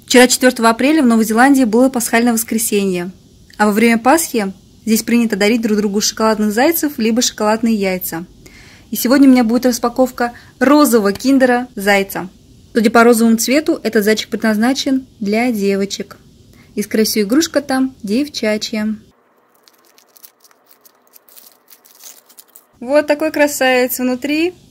Вчера, 4 апреля, в Новой Зеландии было пасхальное воскресенье, а во время Пасхи здесь принято дарить друг другу шоколадных зайцев либо шоколадные яйца. И сегодня у меня будет распаковка розового киндера зайца. Судя по розовому цвету, этот зайчик предназначен для девочек. И, скорее всего, игрушка там девчачья. Вот такой красавец внутри.